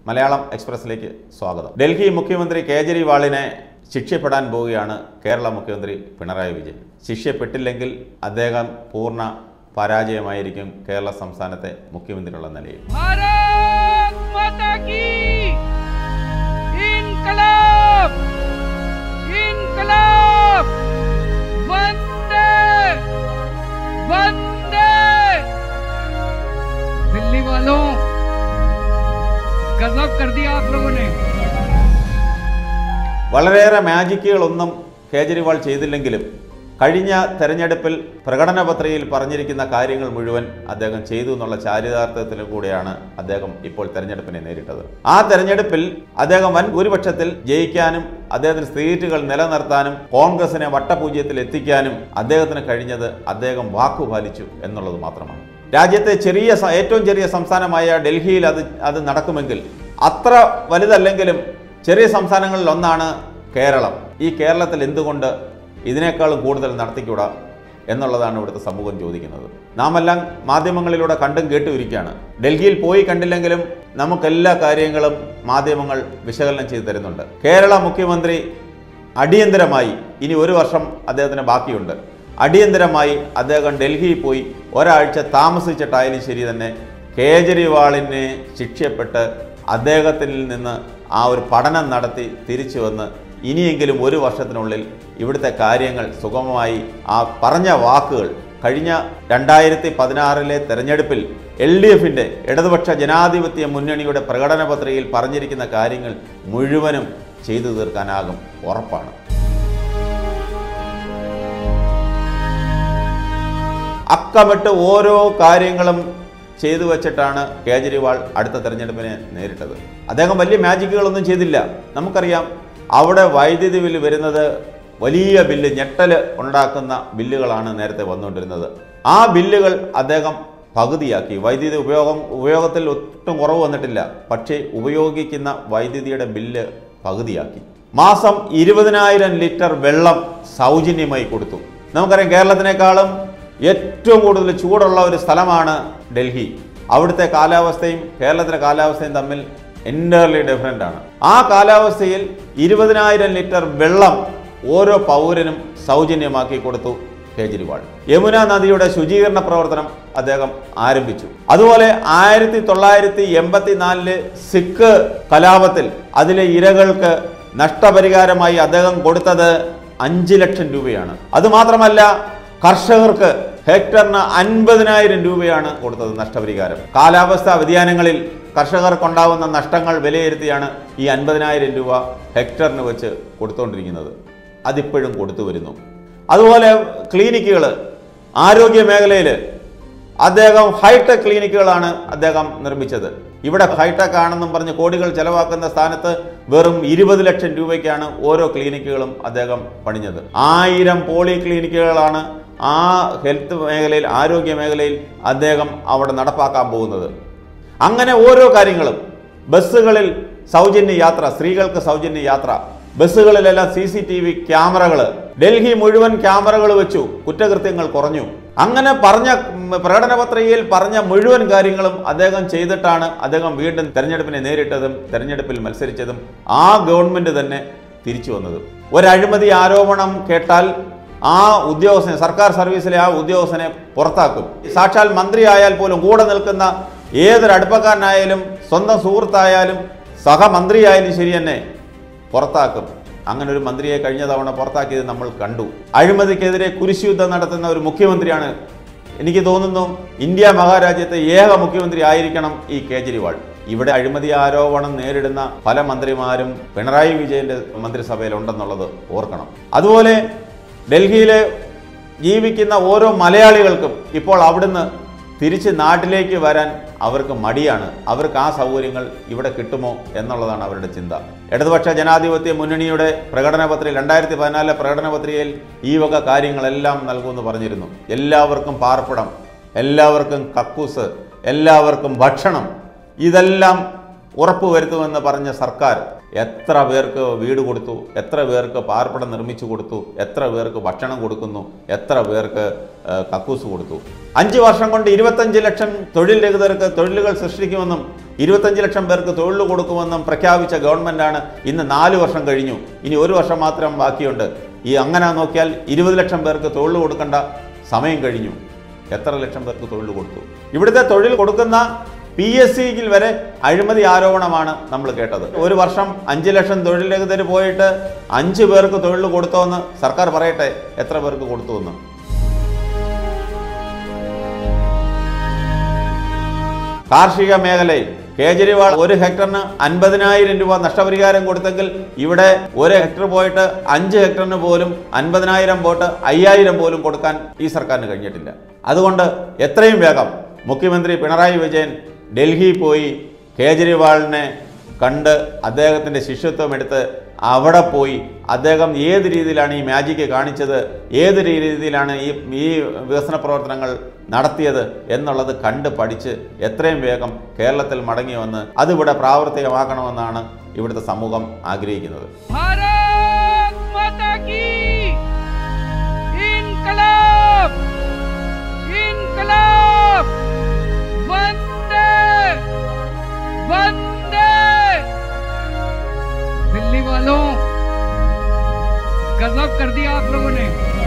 മലയാളം എക്സ്പ്രസിലേക്ക് സ്വാഗതം. ഡൽഹി മുഖ്യമന്ത്രി കേജ്രിവാളിനെ ശിക്ഷപ്പെടാൻ പോവുകയാണ് കേരള മുഖ്യമന്ത്രി പിണറായി വിജയൻ. ശിക്ഷപ്പെട്ടില്ലെങ്കിൽ അദ്ദേഹം പൂർണ്ണ പരാജയമായിരിക്കും കേരള സംസ്ഥാനത്തെ മുഖ്യമന്ത്രിയുള്ള നിലയിൽ. दिल्ली वालों गजब कर दिया आप लोगों ने. വളരെയേറെ മാജിക്കുകളൊന്നും കേജ്രിവാൾ ചെയ്തില്ലെങ്കിലും കഴിഞ്ഞ തെരഞ്ഞെടുപ്പിൽ പ്രകടന പത്രികയിൽ പറഞ്ഞിരിക്കുന്ന കാര്യങ്ങൾ മുഴുവൻ അദ്ദേഹം ചെയ്തു എന്നുള്ള ചാരിതാർത്ഥ്യത്തിലും കൂടെയാണ് അദ്ദേഹം ഇപ്പോൾ തെരഞ്ഞെടുപ്പിനെ നേരിട്ടത്. ആ തെരഞ്ഞെടുപ്പിൽ അദ്ദേഹം വൻ ഭൂരിപക്ഷത്തിൽ ജയിക്കാനും അദ്ദേഹത്തിന് സീറ്റുകൾ നിലനിർത്താനും കോൺഗ്രസിനെ വട്ടപൂജ്യത്തിൽ എത്തിക്കാനും അദ്ദേഹത്തിന് കഴിഞ്ഞത് അദ്ദേഹം വാക്കുപാലിച്ചു എന്നുള്ളത് മാത്രമാണ്. രാജ്യത്തെ ഏറ്റവും ചെറിയ സംസ്ഥാനമായ ഡൽഹിയിൽ അത് നടക്കുമെങ്കിൽ അത്ര വലുതല്ലെങ്കിലും ചെറിയ സംസ്ഥാനങ്ങളിൽ ഒന്നാണ് കേരളം. ഈ കേരളത്തിൽ എന്തുകൊണ്ട് ഇതിനേക്കാളും കൂടുതൽ നടത്തിക്കൂടാ എന്നുള്ളതാണ് ഇവിടുത്തെ സമൂഹം ചോദിക്കുന്നത്. നാമെല്ലാം മാധ്യമങ്ങളിലൂടെ കണ്ടും കേട്ടുമിരിക്കുകയാണ്. ഡൽഹിയിൽ പോയി കണ്ടില്ലെങ്കിലും നമുക്കെല്ലാ കാര്യങ്ങളും മാധ്യമങ്ങൾ വിശകലനം ചെയ്തു തരുന്നുണ്ട്. കേരള മുഖ്യമന്ത്രി അടിയന്തരമായി, ഇനി ഒരു വർഷം അദ്ദേഹത്തിന് ബാക്കിയുണ്ട്, അടിയന്തരമായി അദ്ദേഹം ഡൽഹിയിൽ പോയി ഒരാഴ്ച താമസിച്ചിട്ടായാലും ശരി തന്നെ കേജ്രിവാളിനെ ശിക്ഷപ്പെട്ട് അദ്ദേഹത്തിൽ നിന്ന് ആ ഒരു പഠനം നടത്തി തിരിച്ചു വന്ന് ഇനിയെങ്കിലും ഒരു വർഷത്തിനുള്ളിൽ ഇവിടുത്തെ കാര്യങ്ങൾ സുഗമമായി ആ പറഞ്ഞ വാക്കുകൾ കഴിഞ്ഞ 2016 തെരഞ്ഞെടുപ്പിൽ LDFിൻ്റെ ഇടതുപക്ഷ ജനാധിപത്യ മുന്നണിയുടെ പ്രകടന പത്രികയിൽ പറഞ്ഞിരിക്കുന്ന കാര്യങ്ങൾ മുഴുവനും ചെയ്തു തീർക്കാനാകും, ഉറപ്പാണ്. അക്കമിട്ട് ഓരോ കാര്യങ്ങളും ചെയ്തു വെച്ചിട്ടാണ് കേജ്രിവാൾ അടുത്ത തെരഞ്ഞെടുപ്പിനെ നേരിട്ടത്. അദ്ദേഹം വലിയ മാജിക്കുകളൊന്നും ചെയ്തില്ല. നമുക്കറിയാം, അവിടെ വൈദ്യുതി ബില്ല് വരുന്നത് വലിയ ബില്ല്, ഞെട്ടൽ ഉണ്ടാക്കുന്ന ബില്ലുകളാണ് നേരത്തെ വന്നുകൊണ്ടിരുന്നത്. ആ ബില്ലുകൾ അദ്ദേഹം പകുതിയാക്കി. വൈദ്യുതി ഉപയോഗത്തിൽ ഒട്ടും കുറവ് വന്നിട്ടില്ല, പക്ഷേ ഉപയോഗിക്കുന്ന വൈദ്യുതിയുടെ ബില്ല് പകുതിയാക്കി. മാസം 20,000 ലിറ്റർ വെള്ളം സൗജന്യമായി കൊടുത്തു. നമുക്കറിയാം, കേരളത്തിനേക്കാളും ഏറ്റവും കൂടുതൽ ചൂടുള്ള ഒരു സ്ഥലമാണ് ഡൽഹി. അവിടുത്തെ കാലാവസ്ഥയും കേരളത്തിലെ കാലാവസ്ഥയും തമ്മിൽ എൻ്റയർലി ഡിഫറൻ്റ് ആണ്. ആ കാലാവസ്ഥയിൽ 20,000 ലിറ്റർ വെള്ളം ഓരോ പൗരനും സൗജന്യമാക്കി കൊടുത്തു കേജ്രിവാൾ. യമുന നദിയുടെ ശുചീകരണ പ്രവർത്തനം അദ്ദേഹം ആരംഭിച്ചു. അതുപോലെ 1984 സിഖ് കലാപത്തിൽ അതിലെ ഇരകൾക്ക് നഷ്ടപരിഹാരമായി അദ്ദേഹം കൊടുത്തത് 5 ലക്ഷം രൂപയാണ്. അതുമാത്രമല്ല, കർഷകർക്ക് ഹെക്ടറിന് 50,000 രൂപയാണ് കൊടുത്തത് നഷ്ടപരിഹാരം. കാലാവസ്ഥാ വ്യതിയാനങ്ങളിൽ കർഷകർക്കുണ്ടാകുന്ന നഷ്ടങ്ങൾ വിലയിരുത്തിയാണ് ഈ 50,000 രൂപ ഹെക്ടറിന് വെച്ച് കൊടുത്തുകൊണ്ടിരിക്കുന്നത്. അതിപ്പോഴും കൊടുത്തു വരുന്നു. അതുപോലെ ക്ലിനിക്കുകൾ, ആരോഗ്യ മേഖലയിൽ അദ്ദേഹം ഹൈടെക് ക്ലിനിക്കുകളാണ് അദ്ദേഹം നിർമ്മിച്ചത്. ഇവിടെ ഹൈടെക് ആണെന്നും പറഞ്ഞ് കോടികൾ ചെലവാക്കുന്ന സ്ഥാനത്ത് വെറും 20 ലക്ഷം രൂപയ്ക്കാണ് ഓരോ ക്ലിനിക്കുകളും അദ്ദേഹം പണിഞ്ഞത്. 1000 പോളി ക്ലിനിക്കുകളാണ് ആ ഹെൽത്ത് മേഖലയിൽ, ആരോഗ്യ മേഖലയിൽ അദ്ദേഹം അവിടെ നടപ്പാക്കാൻ പോകുന്നത്. അങ്ങനെ ഓരോ കാര്യങ്ങളും, ബസ്സുകളിൽ സൗജന്യ യാത്ര, സ്ത്രീകൾക്ക് സൗജന്യ യാത്ര, ബസ്സുകളിലെല്ലാം CCTV ക്യാമറകൾ, ഡൽഹി മുഴുവൻ ക്യാമറകൾ വെച്ചു, കുറ്റകൃത്യങ്ങൾ കുറഞ്ഞു. അങ്ങനെ പറഞ്ഞ പ്രകടന പത്രികയിൽ പറഞ്ഞ മുഴുവൻ കാര്യങ്ങളും അദ്ദേഹം ചെയ്തിട്ടാണ് അദ്ദേഹം വീണ്ടും തെരഞ്ഞെടുപ്പിനെ നേരിട്ടതും തെരഞ്ഞെടുപ്പിൽ മത്സരിച്ചതും ആ ഗവൺമെൻറ് തന്നെ തിരിച്ചു വന്നതും. ഒരു അഴിമതി ആരോപണം കേട്ടാൽ ആ ഉദ്യോഗസ്ഥനെ, സർക്കാർ സർവീസിലെ ആ ഉദ്യോഗസ്ഥനെ പുറത്താക്കും. സാക്ഷാൽ മന്ത്രി ആയാൽ പോലും, കൂടെ നിൽക്കുന്ന ഏതൊരു അടുപ്പക്കാരനായാലും, സ്വന്തം സുഹൃത്തായാലും, സഹമന്ത്രിയായാലും ശരി തന്നെ പുറത്താക്കും. അങ്ങനെ ഒരു മന്ത്രിയെ കഴിഞ്ഞ തവണ പുറത്താക്കിയത് നമ്മൾ കണ്ടു. അഴിമതിക്കെതിരെ കുരിശുയുദ്ധം നടത്തുന്ന ഒരു മുഖ്യമന്ത്രിയാണ്, എനിക്ക് തോന്നുന്നു, ഇന്ത്യ മഹാരാജ്യത്തെ ഏക മുഖ്യമന്ത്രി ആയിരിക്കണം ഈ കേജ്രിവാൾ. ഇവിടെ അഴിമതി ആരോപണം നേരിടുന്ന പല മന്ത്രിമാരും പിണറായി വിജയന്റെ മന്ത്രിസഭയിലുണ്ടെന്നുള്ളത് ഓർക്കണം. അതുപോലെ ഡൽഹിയിൽ ജീവിക്കുന്ന ഓരോ മലയാളികൾക്കും ഇപ്പോൾ അവിടുന്ന് തിരിച്ച് നാട്ടിലേക്ക് വരാൻ അവർക്ക് മടിയാണ്. അവർക്ക് ആ സൗകര്യങ്ങൾ ഇവിടെ കിട്ടുമോ എന്നുള്ളതാണ് അവരുടെ ചിന്ത. ഇടതുപക്ഷ ജനാധിപത്യ മുന്നണിയുടെ പ്രകടന പത്രികയിൽ 2014 പ്രകടന പത്രികയിൽ ഈ വക കാര്യങ്ങളെല്ലാം നൽകുമെന്ന് പറഞ്ഞിരുന്നു. എല്ലാവർക്കും പാർപ്പിടം, എല്ലാവർക്കും കക്കൂസ്, എല്ലാവർക്കും ഭക്ഷണം, ഇതെല്ലാം ഉറപ്പുവരുത്തുമെന്ന് പറഞ്ഞ സർക്കാർ എത്ര പേർക്ക് വീട് കൊടുത്തു, എത്ര പേർക്ക് പാർപ്പിടം നിർമ്മിച്ചു കൊടുത്തു, എത്ര പേർക്ക് ഭക്ഷണം കൊടുക്കുന്നു, എത്ര പേർക്ക് കക്കൂസ് കൊടുത്തു. 5 വർഷം കൊണ്ട് 25 ലക്ഷം തൊഴിൽ രഹിതർക്ക് തൊഴിലുകൾ സൃഷ്ടിക്കുമെന്നും 25 ലക്ഷം പേർക്ക് തൊഴിൽ കൊടുക്കുമെന്നും പ്രഖ്യാപിച്ച ഗവൺമെൻറ്റാണ് ഇന്ന് 4 വർഷം കഴിഞ്ഞു. ഇനി 1 വർഷം മാത്രം ബാക്കിയുണ്ട്. അങ്ങനെ നോക്കിയാൽ 20 ലക്ഷം പേർക്ക് തൊഴിൽ കൊടുക്കേണ്ട സമയം കഴിഞ്ഞു. എത്ര ലക്ഷം പേർക്ക് തൊഴിൽ കൊടുത്തു? ഇവിടുത്തെ തൊഴിൽ കൊടുക്കുന്ന PSCയിൽ വരെ അഴിമതി ആരോപണമാണ് നമ്മൾ കേട്ടത്. ഒരു വർഷം 5 ലക്ഷം തൊഴിൽ രഹിതർ പോയിട്ട് 5 പേർക്ക് തൊഴിൽ കൊടുത്തോന്ന് സർക്കാർ പറയട്ടെ, എത്ര പേർക്ക് കൊടുത്തുവെന്ന്. കാർഷിക മേഖലയിൽ കേജ്രിവാൾ 1 ഹെക്ടറിന് 50,000 രൂപ നഷ്ടപരിഹാരം കൊടുത്തെങ്കിൽ ഇവിടെ 1 ഹെക്ടർ പോയിട്ട് 5 ഹെക്ടറിന് പോലും 50,000 പോട്ട് 5,000 പോലും കൊടുക്കാൻ ഈ സർക്കാരിന് കഴിഞ്ഞിട്ടില്ല. അതുകൊണ്ട് എത്രയും വേഗം മുഖ്യമന്ത്രി പിണറായി വിജയൻ ഡൽഹിയിൽ പോയി കേജ്രിവാളിനെ കണ്ട് അദ്ദേഹത്തിൻ്റെ ശിഷ്യത്വം എടുത്ത് അവിടെ പോയി അദ്ദേഹം ഏത് രീതിയിലാണ് ഈ മാജിക്ക് കാണിച്ചത്, ഏത് രീതിയിലാണ് ഈ വികസന പ്രവർത്തനങ്ങൾ നടത്തിയത് എന്നുള്ളത് കണ്ട് പഠിച്ച് എത്രയും വേഗം കേരളത്തിൽ മടങ്ങി വന്ന് അതിവിടെ പ്രാവർത്തികമാക്കണമെന്നാണ് ഇവിടുത്തെ സമൂഹം ആഗ്രഹിക്കുന്നത്. भारत माता की इनकलाब इनकलाब वंदे वंदे। दिल्ली वालों, गजब कर दिया आप लोगों ने।